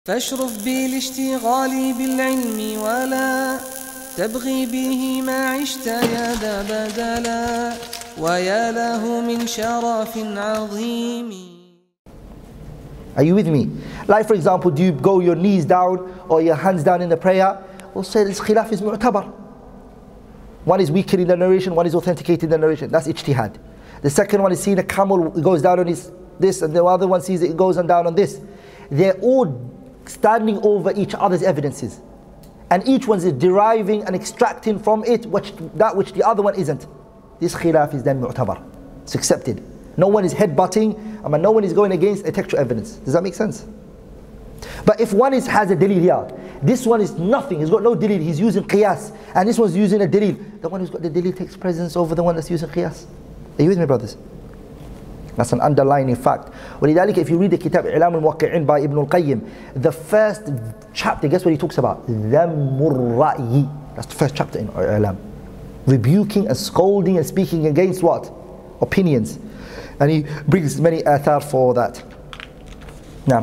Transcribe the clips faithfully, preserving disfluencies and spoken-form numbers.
فاشرف بالاشتغال بالعلم ولا تبغي به ما عشت يا ذا بدلا ويا له من شرف عظيم. Are you with me? Like for example, do you go your knees down or your hands down in the prayer? We'll say this khilaf is mu'tabar. One is weaker in the narration, one is authenticated in the narration. That's ijtihad. The second one is seeing a camel goes down on his this, and the other one sees it goes on down on this. They're all standing over each other's evidences, and each one is deriving and extracting from it which, that which the other one isn't. This khilaf is then mu'tabar. It's accepted. No one is headbutting, I mean, no one is going against a textual evidence. Does that make sense? But if one is has a dalil here, this one is nothing, he's got no dalil, he's using qiyas, and this one's using a dalil, the one who's got the dalil takes precedence over the one that's using qiyas. Are you with me, brothers? That's an underlying fact. ولذلك, if you read the kitab إعلام الموقعين by Ibn al-Qayyim, the first chapter, guess what he talks about? ذم الرأي. That's the first chapter in إعلام. Rebuking and scolding and speaking against what? Opinions. And he brings many athar for that. Now.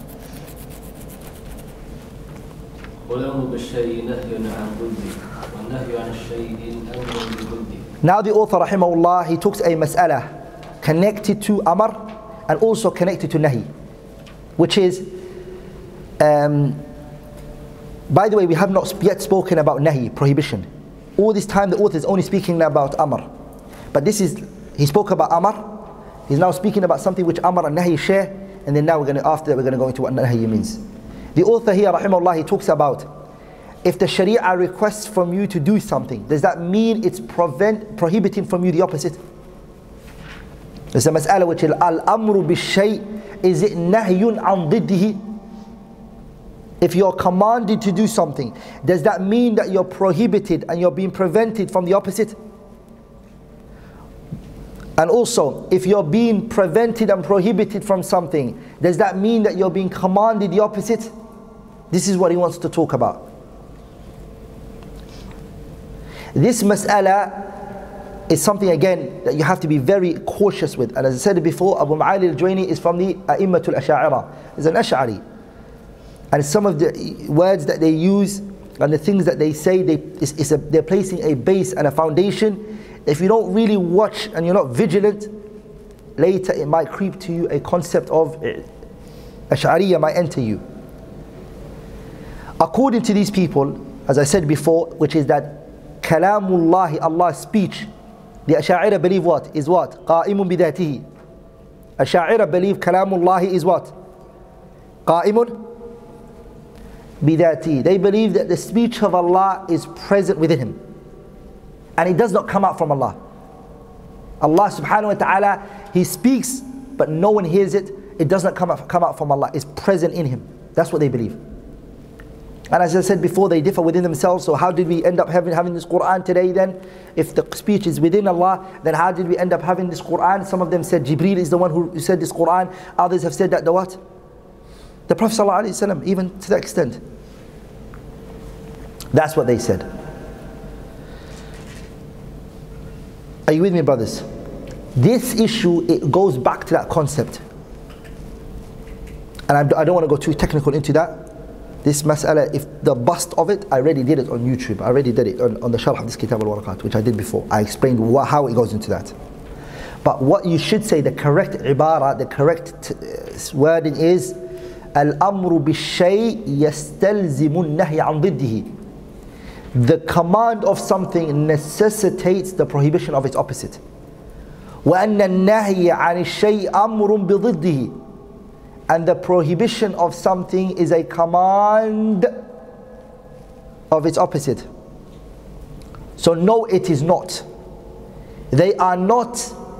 Now the author rahimahullah, he talks a mas'ala connected to amr and also connected to nahi, which is, um, by the way, we have not yet spoken about nahi, prohibition. All this time the author is only speaking about amr, but this is, he spoke about amr, he's now speaking about something which amr and nahi share, and then now we're going to, after that we're going to go into what nahi means. The author here rahimahullah, he talks about, if the sharia requests from you to do something, does that mean it's prevent, prohibiting from you the opposite? There's a mas'ala which is al-amru bi-shay, is it nahyun an diddihi? If you're commanded to do something, does that mean that you're prohibited and you're being prevented from the opposite? And also, if you're being prevented and prohibited from something, does that mean that you're being commanded the opposite? This is what he wants to talk about. This mas'ala is something again that you have to be very cautious with. And as I said before, Abu Ma'ali al-Juwayni is from the A'immatul Ash'a'ira. He's an Ash'ari. And some of the words that they use and the things that they say, they, it's, it's a, they're placing a base and a foundation. If you don't really watch and you're not vigilant, later it might creep to you, a concept of Ash'ariyya might enter you. According to these people, as I said before, which is that Kalamullahi, Allah's speech, the Ash'a'ira believe what? Is what? Qa'imun bidatihi. Ash'a'ira believe Kalamullahi is what? Qa'imun bidatihi. They believe that the speech of Allah is present within him, and it does not come out from Allah. Allah subhanahu wa ta'ala, he speaks, but no one hears it. It does not come out, come out from Allah. It's present in him. That's what they believe. And as I said before, they differ within themselves. So how did we end up having, having this Qur'an today then? If the speech is within Allah, then how did we end up having this Qur'an? Some of them said Jibreel is the one who said this Qur'an. Others have said that the what? The Prophet ﷺ, even to that extent. That's what they said. Are you with me, brothers? This issue, it goes back to that concept. And I don't want to go too technical into that. This mas'ala, if the bust of it, I already did it on YouTube. I already did it on, on the sharh of this Kitab al-Waraqat, which I did before. I explained what, how it goes into that. But what you should say, the correct ibara, the correct uh, wording is Al-amru bi-shay yastalzimu an-nahy an diddihi. The command of something necessitates the prohibition of its opposite. وَأَنَّ النَّهْيَ عَنِ الشَّيْءِ أَمْرٌ بِضِدِّهِ. And the prohibition of something is a command of its opposite. So no, it is not. They are not.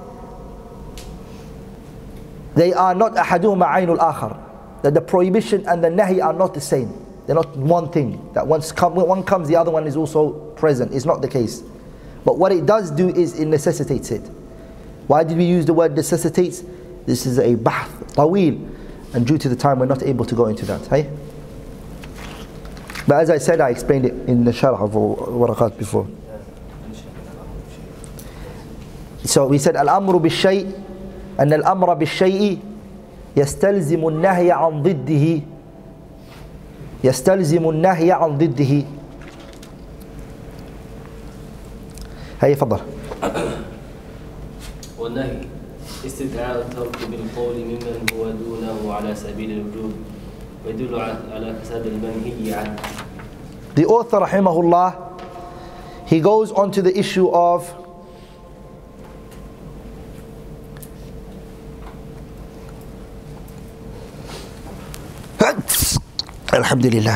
They are not أحدهما عين الآخر. That the prohibition and the nahi are not the same. They're not one thing. That once come, when one comes, the other one is also present. It's not the case. But what it does do is it necessitates it. Why did we use the word necessitates? This is a bahth, tawil. And due to the time, we're not able to go into that. Hey? But as I said, I explained it in the sharh of Waraqat before. So we said, Al-amru bi-shay, and al-amra bi-shay'i يستلزم النهي عن ضده يستلزم النهي عن ضده. هيا تفضل. والنهي استدعاء الترك بالقول ممن هو دونه على سبيل الوجوب ويدل على فساد المنهي عنه. The author rahimahullah, he goes on to the issue of Alhamdulillah.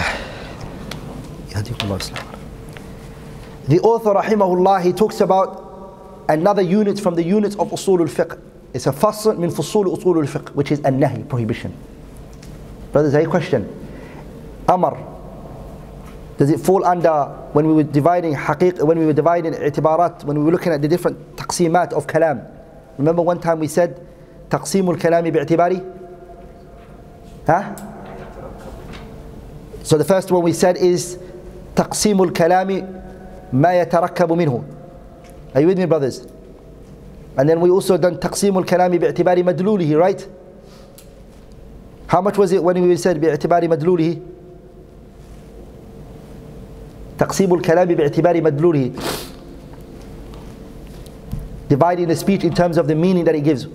The author rahimahullah, he talks about another unit from the units of usul al-fiqh. It's a fasl min fusul usul al-fiqh, which is an-nahi, prohibition. Brothers, a question. Amr, does it fall under, when we were dividing haqiq, when we were dividing i'tibarat, when we were looking at the different taqsimat of kalam? Remember one time we said taqsimul kalami bi'tibari? Huh? So the first one we said is taqsimul kalami ma yatarakkabu minhu. Are you with me, brothers? And then we also done taqsimul kalami bi'tibari madlulihi, right? How much was it when we said bi'tibari madlulihi? Taqsimul kalami bi'tibari madlulihi. Dividing the speech in terms of the meaning that it gives.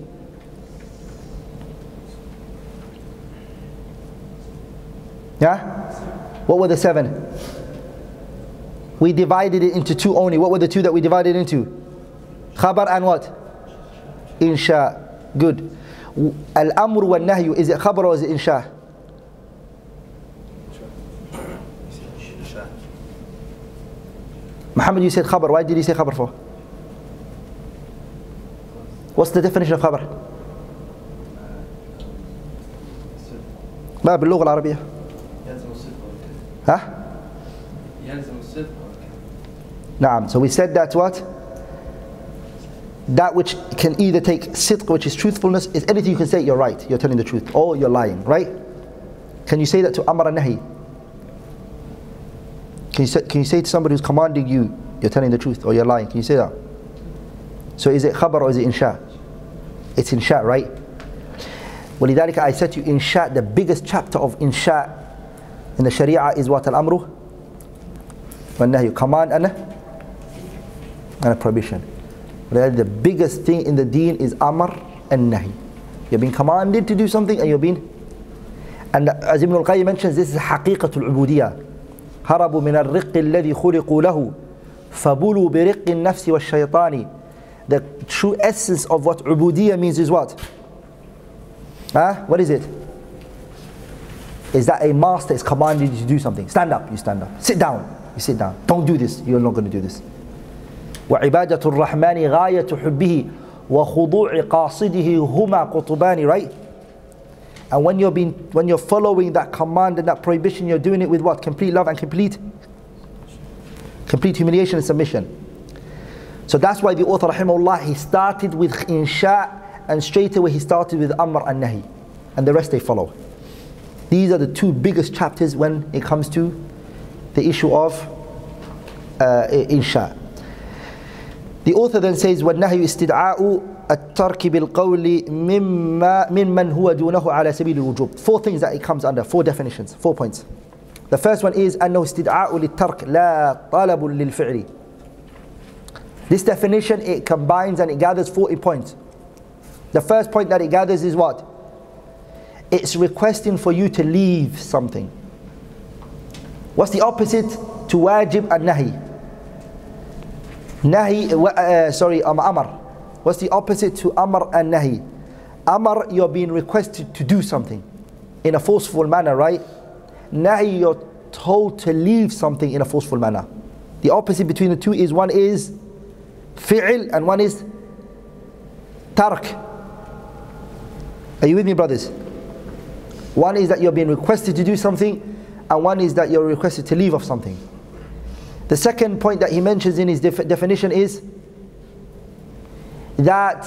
Yeah? What were the seven? We divided it into two only. What were the two that we divided into? Khabar and what? Insha. Good. Al-amru wal nahyu, is it khabar or is it insha? Muhammad, you said khabar. Why did you say khabar for? What's the definition of khabar? ما باللغة العربية. Huh? Naam. So we said that what? That which can either take sidq, which is truthfulness, is anything you can say, you're right, you're telling the truth, or you're lying, right? Can you say that to amr and nahi? Can you say, can you say to somebody who's commanding you, you're telling the truth, or you're lying? Can you say that? So is it khabar or is it insha? It's insha, right? وَلِذَلِكَ I said to you, insha, the biggest chapter of insha in the Sharia is what? Al-amru wal-nahyu, command and a, and a prohibition. The biggest thing in the deen is amr and nahi. You're being commanded to do something and you're being, and as Ibn al-Qayyim mentions, this is haqiqatul ubudiyah. هربوا من الرق الذي خلقوا له فبلوا برق النفس والشيطان. The true essence of what ubudiyah means is what? Huh? What is it? Is that a master is commanded you to do something. Stand up, you stand up. Sit down, you sit down. Don't do this, you're not going to do this. وعبادة الرحمن غاية حبه وخضوع قاصده هما قطبان, right? And when you're being, when you're following that command and that prohibition, you're doing it with what? Complete love and complete complete humiliation and submission. So that's why the author rahimahullah, he started with insha, and straight away he started with amr and nahi, and the rest they follow. These are the two biggest chapters when it comes to the issue of uh, insha. The author then says, وَالنَّهْيُ اسْتِدْعَاءُ التَّرْكِ بِالْقَوْلِ مِمَّا مِمَّنْ هُوَ دُونَهُ عَلَى سَبِيلِ الْوُجُوبِ. Four things that it comes under, four definitions, four points. The first one is أنه استدعاء للترك لا طلب للفعل. This definition, it combines and it gathers forty points. The first point that it gathers is what? It's requesting for you to leave something. What's the opposite to wajib and nahi? Nahi, uh, sorry, um, amr. What's the opposite to amr and nahi? Amr, you're being requested to do something in a forceful manner, right? Nahi, you're told to leave something in a forceful manner. The opposite between the two is one is fi'l and one is tark. Are you with me, brothers? One is that you're being requested to do something, and one is that you're requested to leave off something. The second point that he mentions in his def definition is that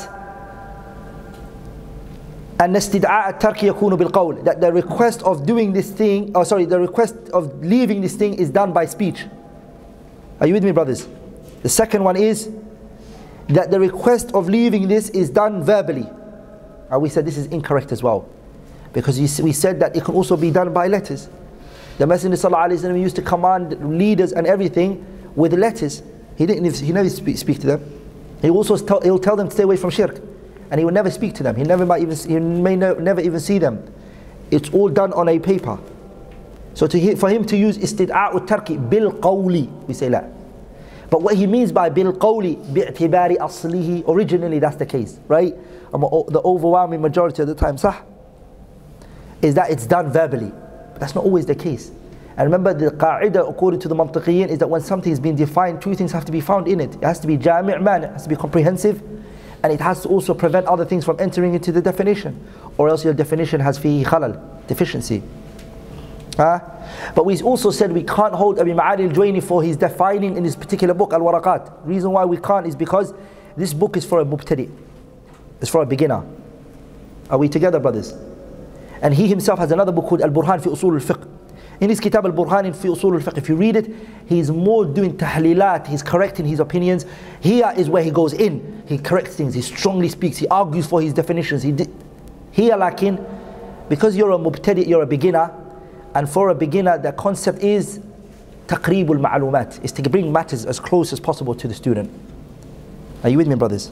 أن استدعاء الترك يكون بالقول, that the request of doing this thing, oh sorry, the request of leaving this thing is done by speech. Are you with me, brothers? The second one is that the request of leaving this is done verbally. And we said this is incorrect as well, because we said that it can also be done by letters. The Messenger sallallahu alaihi wasallam used to command leaders and everything with letters. He didn't. He never speak, speak to them. He also tell, he'll tell them to stay away from shirk, and he will never speak to them. He never might even. He may no, never even see them. It's all done on a paper. So to for him to use istid'a'u tarki bil qawli, we say la. But what he means by bil qawli, bi'tibari aslihi, originally that's the case, right? The overwhelming majority of the time, sah, is that it's done verbally. But that's not always the case. And remember, the qa'idah according to the mantiqiyin is that when something is being defined, two things have to be found in it. It has to be jami' man, it has to be comprehensive, and it has to also prevent other things from entering into the definition, or else your definition has fihi khalal, deficiency. Huh? But we also said we can't hold Abi Ma'ali al-Juwayni for his defining in his particular book, Al-Waraqat. Reason why we can't is because this book is for a mubtadi. It's for a beginner. Are we together, brothers? And he himself has another book called Al-Burhan fi Usul al-Fiqh. In his kitab Al-Burhan fi Usul al-Fiqh, if you read it, he's more doing tahlilat, he's correcting his opinions. Here is where he goes in. He corrects things, he strongly speaks, he argues for his definitions. He did. Here, lakin, because you're a mubtadi, you're a beginner, and for a beginner, the concept is taqreebul ma'lumat, is to bring matters as close as possible to the student. Are you with me, brothers?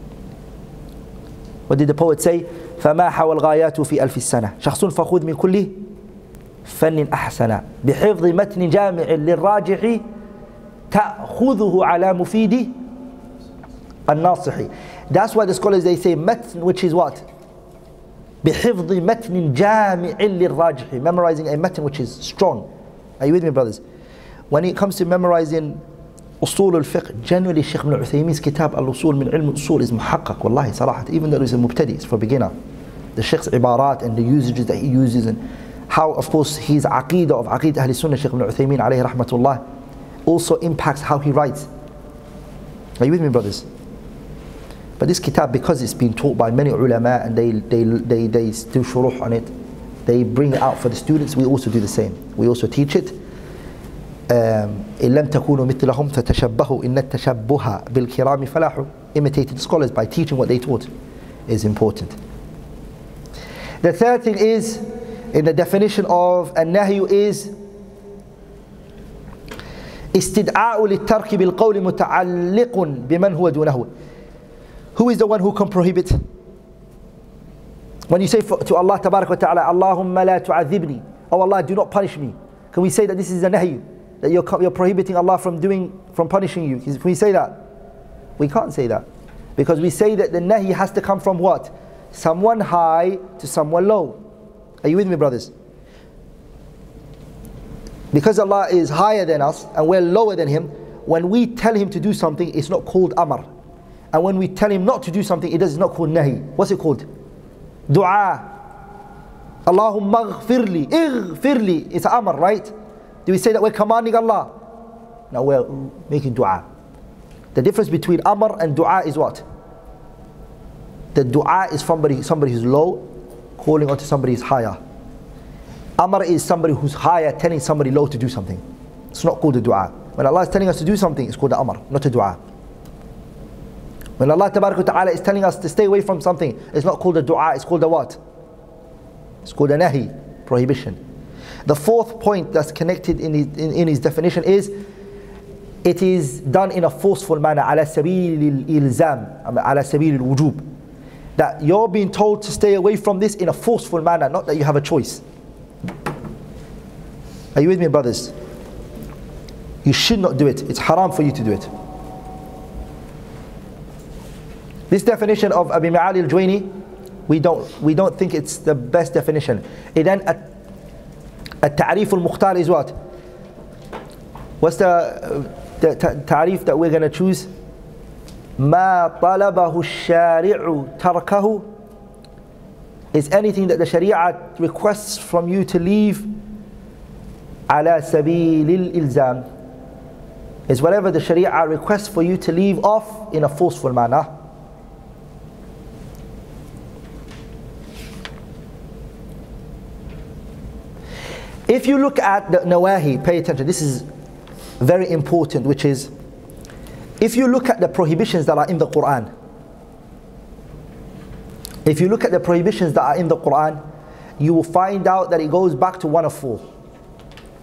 What did the poet say? فَمَا حَوَى الْغَايَاتُ فِي أَلْفِ السَّنَةِ شَخْصٌ فَخُذْ مِنْ كُلِّ فَنٍ أَحْسَنًا بِحِفْظِ مَتْنِ جَامِعٍ لِلْرَاجِحِ تَأْخُذُهُ عَلَى مُفِيدِ النَّاصِحِ. That's why the scholars, they say matn, which is what? بِحِفْظِ مَتْنٍ جَامِعٍ لِلْرَاجِحِ, memorizing a matn which is strong. Are you with me, brothers? When it comes to memorizing Usul al-Fiqh, generally Shaykh ibn Uthaymeen's kitab Al-Usul min Ilm al-Usul is muhaqqaq, wallahi, sarahat, even though it's a mubtadi, it's for beginner. The Shaykh's ibarat and the usages that he uses, and how, of course, his aqeedah of aqeedah Ahl Sunnah, Shaykh ibn Uthaymeen alayhi rahmatullah, also impacts how he writes. Are you with me, brothers? But this kitab, because it's been taught by many ulama and they, they, they, they do shuruh on it, they bring it out for the students, we also do the same. We also teach it. إن لم تكونوا مثلهم فتشبهوا إن التشبه بالكرام فلاح. Imitating scholars by teaching what they taught is important. The third thing is, in the definition of النهي is استدعاء للترك بالقول متعلق بمن هو دونه. Who is the one who can prohibit? When you say to Allah tabarak wa ta'ala, Allahumma la tu'adhibni, oh Allah, do not punish me, can we say that this is a nahy, that you're, you're prohibiting Allah from doing, from punishing you? Can we say that? We can't say that, because we say that the nahy has to come from what? Someone high to someone low. Are you with me, brothers? Because Allah is higher than us and we're lower than Him, when we tell Him to do something, it's not called amr. And when we tell Him not to do something, it is not called nahi. What's it called? Dua. Allahumma ghfirli, ighfirli. It's an amr, right? Do we say that we're commanding Allah? No, we're making dua. The difference between amr and dua is what? The dua is somebody, somebody who's low calling onto somebody who's higher. Amr is somebody who's higher telling somebody low to do something. It's not called a dua. When Allah is telling us to do something, it's called a amr, not a dua. When Allah tabarak wa ta'ala is telling us to stay away from something, it's not called a dua, it's called a what? It's called a nahi, prohibition. The fourth point that's connected in his, in, in his definition is, it is done in a forceful manner, ala sabil al-ilzam, ala sabil al-wujub. That you're being told to stay away from this in a forceful manner, not that you have a choice. Are you with me, brothers? You should not do it. It's haram for you to do it. This definition of Abi Ma'ali al-Juwayni, we don't, we don't think it's the best definition. Then at-ta'rif al-mukhtar is what? What's the, the ta'rif that we're going to choose? ما طلبه الشارع تركه is anything that the Sharia requests from you to leave على سبيل الإلزام, is whatever the Sharia requests for you to leave off in a forceful manner. If you look at the nawahi, pay attention, this is very important, which is, if you look at the prohibitions that are in the Quran, if you look at the prohibitions that are in the Quran, you will find out that it goes back to one of four.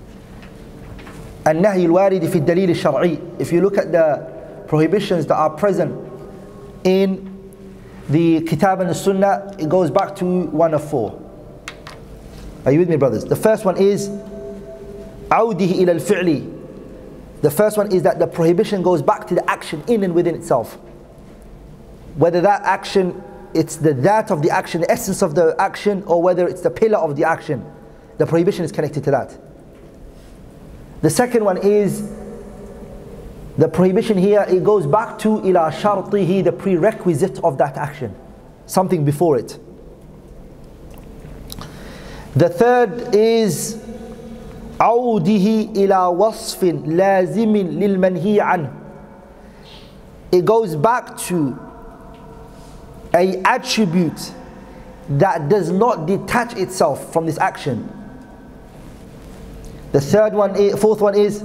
النهي الوارد في الدليل الشرعي. If you look at the prohibitions that are present in the Kitab and the Sunnah, it goes back to one of four. Are you with me, brothers? The first one is عوده إلى الفعل. The first one is that the prohibition goes back to the action in and within itself. Whether that action, it's the that of the action, the essence of the action, or whether it's the pillar of the action, the prohibition is connected to that. The second one is the prohibition here, it goes back to إلى شرطه, the prerequisite of that action, something before it. The third is عوده إلى وصف لازم للمنهي عنه. It goes back to an attribute that does not detach itself from this action. The third one, is, fourth one is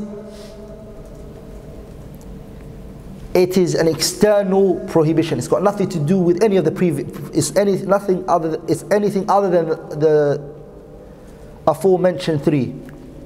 it is an external prohibition. It's got nothing to do with any of the previous. It's any nothing other. It's anything other than the, the aforementioned three.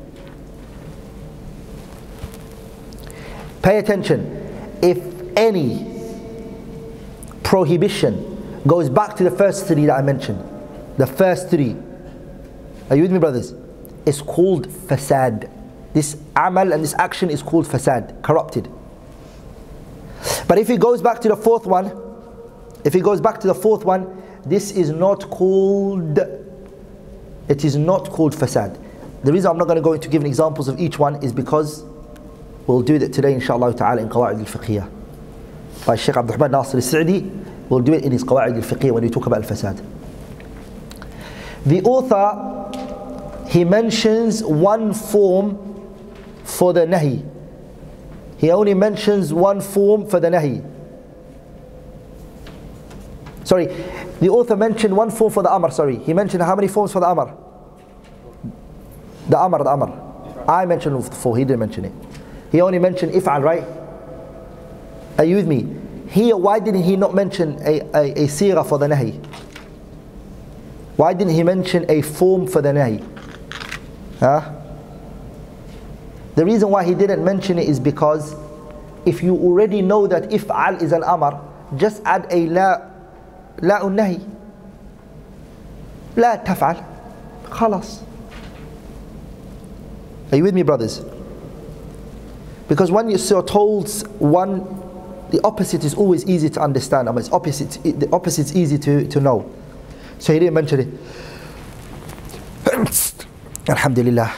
Pay attention. If any prohibition goes back to the first three that I mentioned, the first three, are you with me, brothers? It's called fasad. This amal and this action is called fasad, corrupted. But if it goes back to the fourth one, if it goes back to the fourth one, this is not called, it is not called fasad. The reason I'm not going to go into giving examples of each one is because we'll do that today inshallah ta'ala in Qawa'id al-Fiqhiyah by Shaykh Abdul Rahman Nasir al-Sa'di. We'll do it in his Qawa'id al-Fiqhiyah when we talk about al-fasad. The author, he mentions one form for the nahi. He only mentions one form for the nahi. Sorry, the author mentioned one form for the amr, sorry. He mentioned how many forms for the amr? The amr, the amr. I mentioned four, he didn't mention it. He only mentioned if'al, right? Are you with me? Here, why didn't he not mention a, a, a sira for the nahi? Why didn't he mention a form for the nahi? Huh? The reason why he didn't mention it is because if you already know that if'al is an amr, just add a la, la nahi. La taf'al. Khalas. Are you with me, brothers? Because when you're told one, the opposite is always easy to understand. I mean, it's opposite, the opposite is easy to, to know. So he didn't mention it. Alhamdulillah.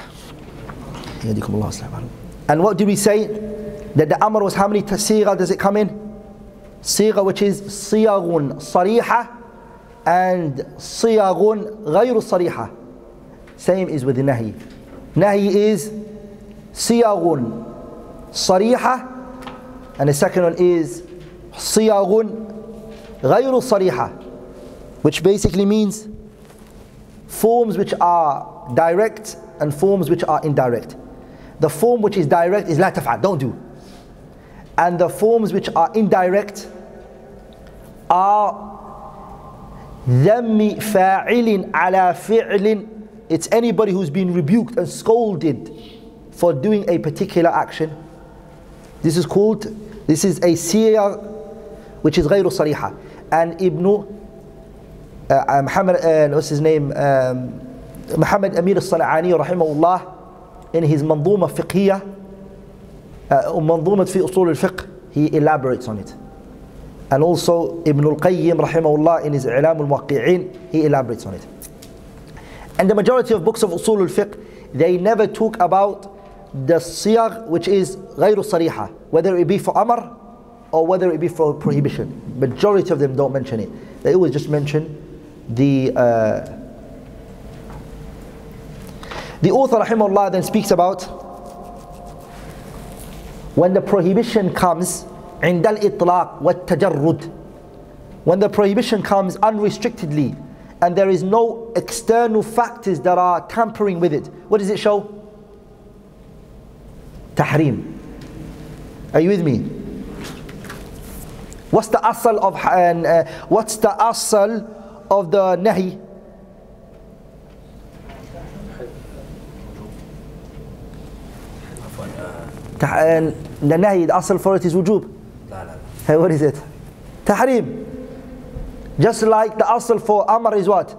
And what did we say? That the amr was how many sigha does it come in? Sigha which is siyagun sariha and siyagun ghayru sariha. Same is with the nahi. Nahi is siyagun sariha, and the second one is siyagun ghayru sariha, which basically means forms which are direct and forms which are indirect. The form which is direct is la taf'al, don't do. And the forms which are indirect are dhammi fa'ilin ala fi'lin. It's anybody who's been rebuked and scolded for doing a particular action. This is called, this is a siyar which is ghayru sariha. And Ibn uh, Muhammad, uh, what's his name? Um, Muhammad Amir al-San'ani rahimahullah, in his Manzuma Fiqhiyah, uh, Manzuma fi Usul al-Fiqh, he elaborates on it. And also Ibn al-Qayyim rahimahullah in his I'lam al-Muwaqqi'in, he elaborates on it. And the majority of books of Usul al-Fiqh, they never talk about the siyagh which is ghayru sariha, whether it be for amr or whether it be for prohibition. Majority of them don't mention it. They always just mention the uh, the author rahimahullah then speaks about when the prohibition comes عند الإطلاق والتجرد, when the prohibition comes unrestrictedly and there is no external factors that are tampering with it. What does it show? Tahrim. Are you with me? What's the asal of uh, what's the asal of the nahi? And the nahi, the asl for it is wujub. Hey, what is it? Tahrim. Just like the asl for amr is what?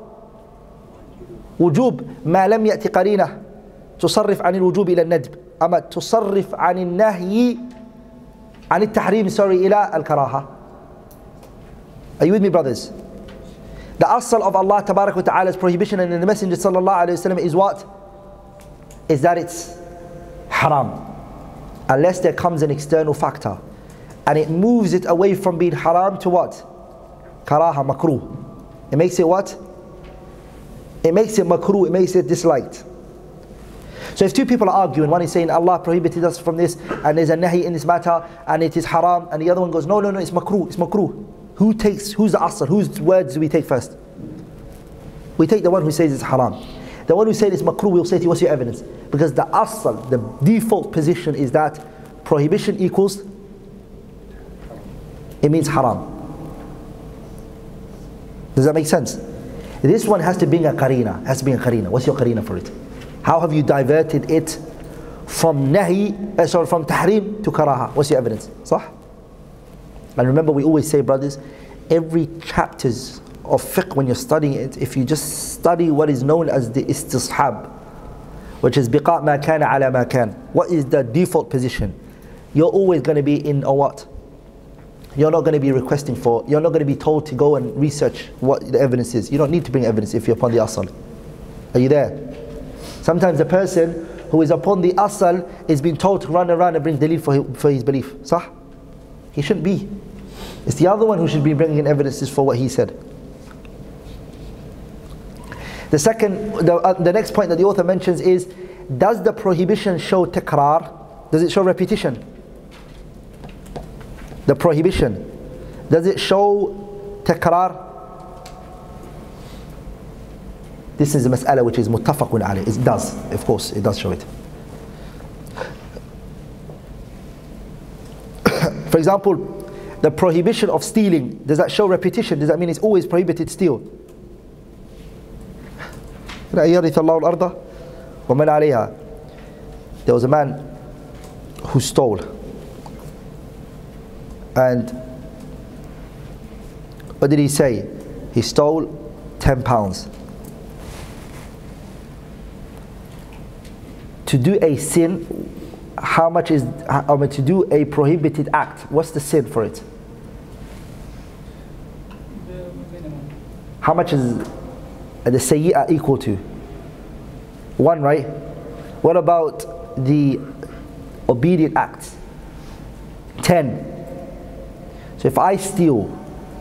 وجوب ما لم يأتي قرينة تصرف عن الوجوب إلى الندب أما تصرف عن النهي عن التحريم sorry إلى الكراهة. Are you with me, brothers? The asl of Allah Tabarak wa Ta'ala's prohibition and in the Messenger Sallallahu Alaihi Wasallam is what? Is that it's haram. Unless there comes an external factor and it moves it away from being haram to what? Karaha, makruh. It makes it what? It makes it makruh, it makes it disliked. So if two people are arguing, one is saying Allah prohibited us from this and there's a nahi in this matter and it is haram, and the other one goes no no no it's makruh, it's makruh. Who takes, who's the asr? Whose words do we take first? We take the one who says it's haram. The one who says it's makruh will say to you, what's your evidence? Because the asl, the default position is that prohibition equals, it means haram. Does that make sense? This one has to bring a qarina, has to bring a qarina. What's your qarina for it? How have you diverted it from nahi, uh, sorry, from tahrim to karaha? What's your evidence? Sah? And remember, we always say, brothers, every chapters of fiqh when you're studying it, if you just study what is known as the istishab, which is biqa' ma kana ala ma kan, what is the default position? You're always going to be in a what? You're not going to be requesting for, you're not going to be told to go and research what the evidence is. You don't need to bring evidence if you're upon the asal. Are you there? Sometimes the person who is upon the asal is being told to run around and bring dalil for his, for his belief. Sah? He shouldn't be. It's the other one who should be bringing in evidences for what he said. The second, the, uh, the next point that the author mentions is, does the prohibition show takrar? Does it show repetition? The prohibition, does it show takrar? This is a mas'ala which is muttafaqun alayh. It does, of course, it does show it. For example, the prohibition of stealing, does that show repetition? Does that mean it's always prohibited to steal? There was a man who stole, and what did he say? He stole ten pounds. To do a sin, how much is, I mean, to do a prohibited act, what's the sin for it? How much is the sayyi'ah equal to? One, right? What about the obedient acts? Ten. So if I steal,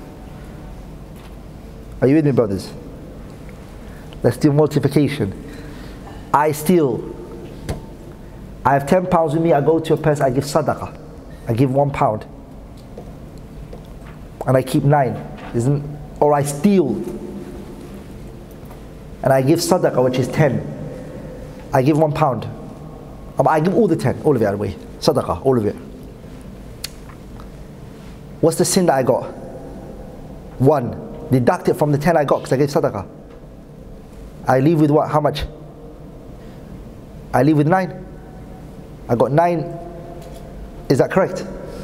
are you with me, brothers? Let's do multiplication. I steal. I have ten pounds with me, I go to a person, I give sadaqah. I give one pound. And I keep nine. Isn't, or I steal. And I give sadaqah, which is ten. I give one pound. I give all the ten, all of it out of the way. Sadaqah, all of it. What's the sin that I got? One. Deduct it from the ten I got because I gave sadaqah. I leave with what? How much? I leave with nine. I got nine. Is that correct?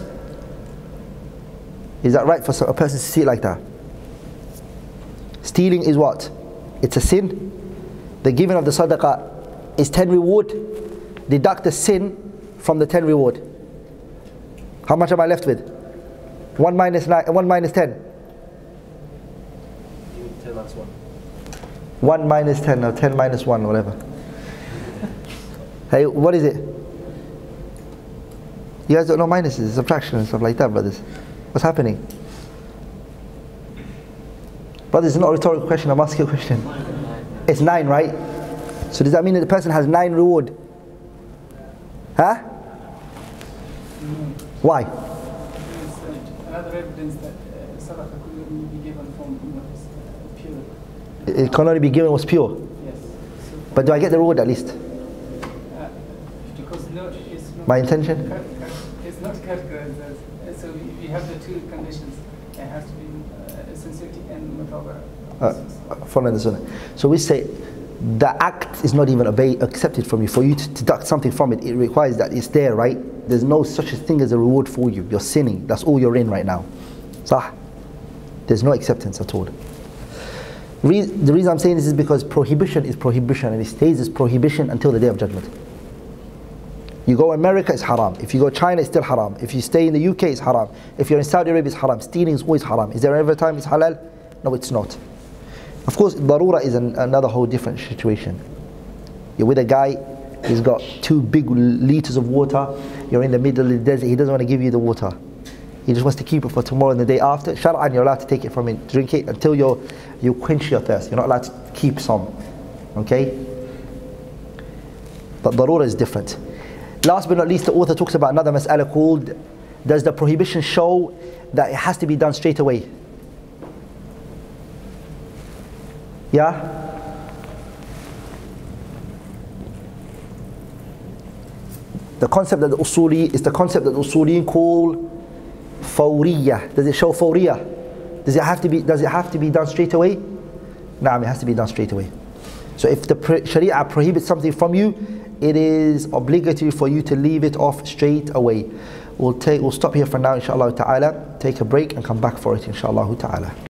Is that right for a person to see it like that? Stealing is what? It's a sin. The giving of the sadaqah is ten reward. Deduct the sin from the ten reward. How much am I left with? One minus nine, one minus ten. ten minus one. One minus ten, or ten minus one, whatever. Hey, what is it? You guys don't know minuses, subtraction and stuff like that, brothers. What's happening? Brothers, it's not a rhetorical question, I'm asking a question. It's nine, right? So does that mean that the person has nine reward? Huh? Why? Another evidence that uh, sadaqah could only be given from what is uh, pure. It can only be given was pure. Yes. So But do I get the reward at least? uh, because no, it's not My intention? ca- ca- It's not categorized as. So if you have the two conditions, it has to be uh, sincerity and mutawara. Uh, following the sunnah. So we say, the act is not even obey, accepted from you. For you to deduct something from it, it requires that it's there, right? There's no such a thing as a reward for you. You're sinning. That's all you're in right now. Sah? There's no acceptance at all. Re the reason I'm saying this is because prohibition is prohibition, and it stays as prohibition until the Day of Judgment. You go America, it's haram. If you go China, it's still haram. If you stay in the U K, it's haram. If you're in Saudi Arabia, it's haram. Stealing is always haram. Is there ever a time it's halal? No, it's not. Of course, darura is an, another whole different situation. You're with a guy, he's got two big liters of water. You're in the middle of the desert, he doesn't want to give you the water. He just wants to keep it for tomorrow and the day after. Shar'an, you're allowed to take it from him, drink it until you're, you quench your thirst. You're not allowed to keep some. Okay? But darura is different. Last but not least, the author talks about another mas'ala called, does the prohibition show that it has to be done straight away? Yeah? The concept that the usuli is the concept that the usuliyin call fawriyah. Does it show fawriyah? Does it have to be does it have to be done straight away? Naam, it has to be done straight away. So if the Sharia prohibits something from you, it is obligatory for you to leave it off straight away. We'll take we'll stop here for now, inshallah ta'ala. Take a break and come back for it, inshallah ta'ala.